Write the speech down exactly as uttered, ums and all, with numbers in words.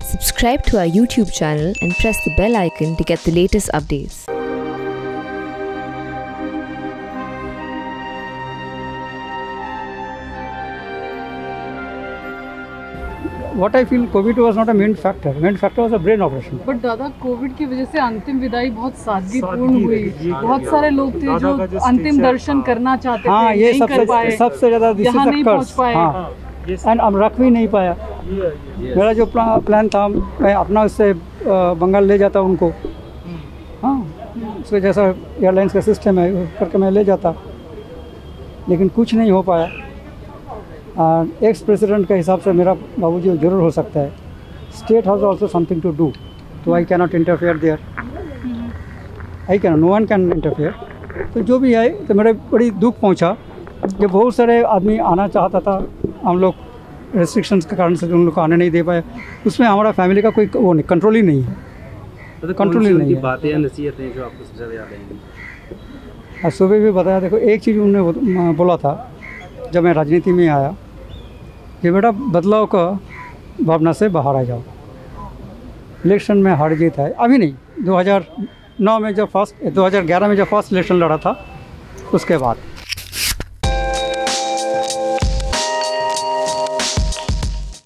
Subscribe to our YouTube channel and press the bell icon to get the latest updates. What I feel, COVID was not a main factor. Main factor was a brain operation. But दादा covid की वजह से अंतिम विदाई बहुत सादगीपूर्ण हुई। बहुत सारे लोग थे जो अंतिम दर्शन करना चाहते थे, हाँ, ये नहीं कर पाए, सबसे सबसे ज़्यादा यहाँ नहीं पहुँच पाए। हाँ, एंड हम रख भी नहीं पाया। मेरा जो प्लान था, मैं अपना उससे बंगाल ले जाता उनको, हाँ, उसके जैसा एयरलाइंस का सिस्टम है करके मैं ले जाता, लेकिन कुछ नहीं हो पाया। एक्स प्रेसिडेंट के हिसाब से मेरा बाबूजी जरूर हो सकता है। State has also something to do, तो I cannot interfere there, I can no one can interfere. तो जो भी है, तो मेरे बड़ी दुख पहुंचा जब बहुत सारे आदमी आना चाहता था, हम लोग रेस्ट्रिक्शंस के कारण से उन लोग को आने नहीं दे पाए। उसमें हमारा फैमिली का कोई वो नहीं, कंट्रोल ही नहीं है, कंट्रोल ही नहीं है। बातें या नसीहतें जो आपको सबसे ज़्यादा याद आएंगी? आज सुबह भी बताया, देखो एक चीज़ उन्होंने बोला था जब मैं राजनीति में आया कि बेटा बदलाव का भावना से बाहर आ जाओ। इलेक्शन में हार जीत है, अभी नहीं, दो हज़ार नौ में जब फर्स्ट दो हज़ार ग्यारह में जब फर्स्ट इलेक्शन लड़ा था उसके बाद